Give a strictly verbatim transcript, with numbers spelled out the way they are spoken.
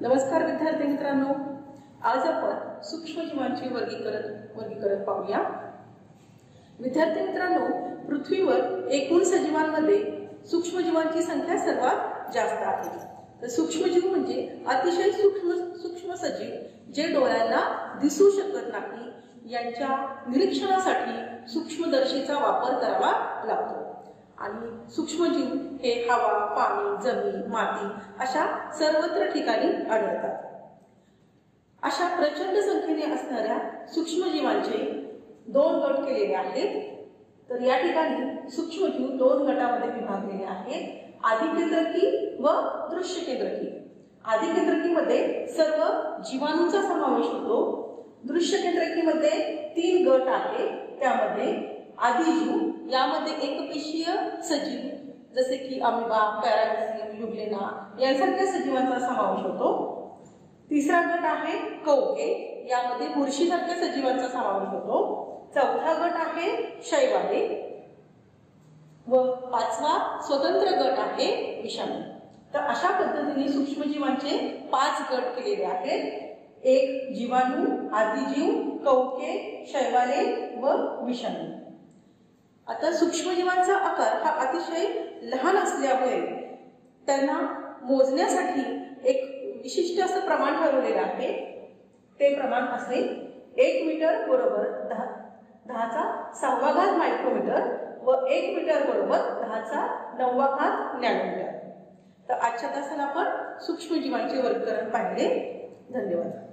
नमस्कार विद्यार्थी मित्रांनो, आज आपण सूक्ष्मजीवांचे वर्गीकरण वर्गीकरण पाहूया। विद्यार्थी मित्रांनो, पृथ्वीवर एकूण सजीवांमध्ये सूक्ष्मजीवांची संख्या सर्वात जास्त आहे। तर सूक्ष्मजीव म्हणजे अतिशय सूक्ष्म सूक्ष्म सजीव जे डोळ्यांना दिसू शकत नाही, यांच्या निरीक्षणासाठी सूक्ष्मदर्शीचा वापर करावा लागतो। आणि सूक्ष्मजीव हे हवा, पाणी, जमीन, माती अशा सर्वत्र ठिकाणी आढळतात। अशा प्रचंड संख्येने असणाऱ्या सूक्ष्मजीवांचे दोन गट केलेले आहेत। तर या ठिकाणी सूक्ष्मजीव दोन गटामध्ये विभागलेले आहेत, आदिकेंद्रकी व दृश्य केंद्रकी। आदिकेंद्रकीमध्ये सर्व जीवाणूंचा समावेश होतो। दृश्य केंद्रकीमध्ये तीन गट आहेत, त्यामध्ये आदिजीव, यामध्ये एकपेशीय सजीव जसे की अमिबा, पॅरामीसियम, युग्लेना यांसारख्या सजीवांचा समावेश होतो। तिसरा गट आहे कवके, यामध्ये बुरशीसारख्या सजीवांचा समावेश होतो। चौथा गट आहे शैवाले व पाचवा स्वतंत्र गट आहे विषाणू। तर अशा पद्धतीने सूक्ष्मजीवांचे पाच गट केलेले आहेत, एक जीवाणू, आदिजीव, कवके, शैवाले व विषाणू। आता सूक्ष्मजीवांचा आकार हा अतिशय लहान असल्यामुळे त्यांना मोजण्यासाठी एक विशिष्ट असं प्रमाण ठरवलेलं आहे। ते प्रमाण असे एक मीटर बरोबर दहा दहाचा सहावा घात मायक्रोमीटर व एक मीटर बरोबर दहाचा नववा घात नॅनोमीटर। तर आजच्या तासाला आपण सूक्ष्मजीवांचे वर्गीकरण पाहिले। धन्यवाद।